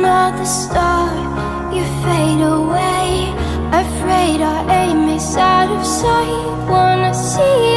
another star, you fade away. Afraid our aim is out of sight. Wanna see